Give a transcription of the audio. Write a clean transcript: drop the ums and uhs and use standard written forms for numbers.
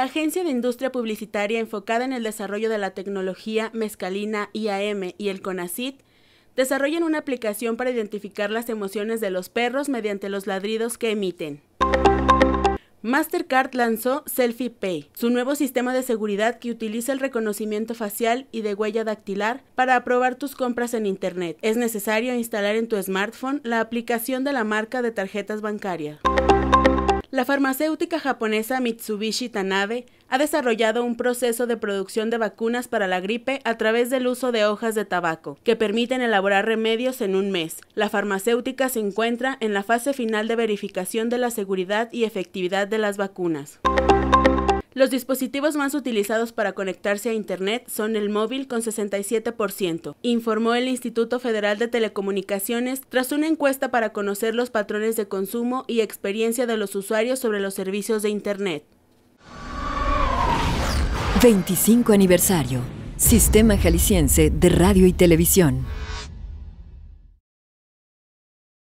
La Agencia de Industria Publicitaria enfocada en el desarrollo de la tecnología Mescalina IAM y el CONACYT desarrollan una aplicación para identificar las emociones de los perros mediante los ladridos que emiten. Mastercard lanzó Selfie Pay, su nuevo sistema de seguridad que utiliza el reconocimiento facial y de huella dactilar para aprobar tus compras en Internet. Es necesario instalar en tu smartphone la aplicación de la marca de tarjetas bancarias. La farmacéutica japonesa Mitsubishi Tanabe ha desarrollado un proceso de producción de vacunas para la gripe a través del uso de hojas de tabaco, que permiten elaborar remedios en un mes. La farmacéutica se encuentra en la fase final de verificación de la seguridad y efectividad de las vacunas. Los dispositivos más utilizados para conectarse a Internet son el móvil con 67%, informó el Instituto Federal de Telecomunicaciones tras una encuesta para conocer los patrones de consumo y experiencia de los usuarios sobre los servicios de Internet. 25 aniversario. Sistema Jalisciense de Radio y Televisión.